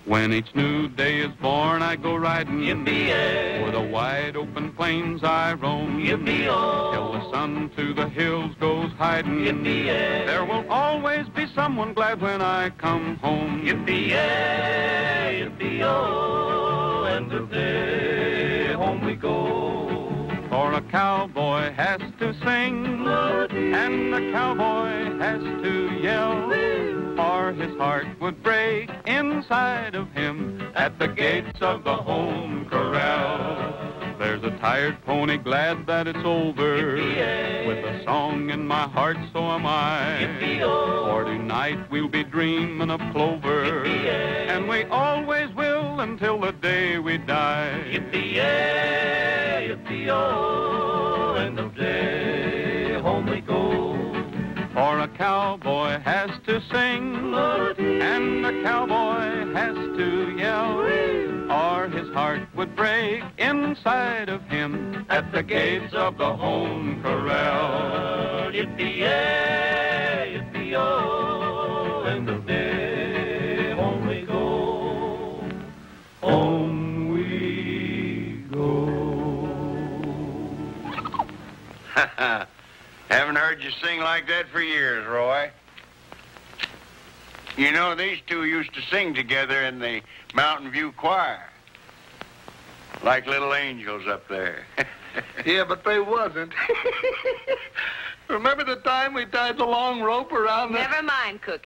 When each new day is born, I go riding. Yippee-yay. O'er the wide open plains I roam. Yippee-oh. Till the sun to the hills goes hiding. Yippee-yay. There will always be someone glad when I come home. Yippee-yay, yippee-oh, end of day, home we go. For a cowboy has to sing, and a cowboy has to yell, or his heart would break inside of him at the gates of the home corral. There's a tired pony glad that it's over, with a song in my heart, so am I. For tonight we'll be dreaming of clover, and we always will until the day we die. Yippee-yay, yippee-oh, end of day, home we go. For a cowboy has to sing, and a cowboy has to yell, or his heart would break inside of him at the gates of the home corral. Yippee-yay, yippee-oh, end of day, home we go. Home we go. Haven't heard you sing like that for years, Roy. You know, these two used to sing together in the Mountain View Choir. Like little angels up there. Yeah, but they wasn't. Remember the time we tied the long rope around the... Never mind, Cookie.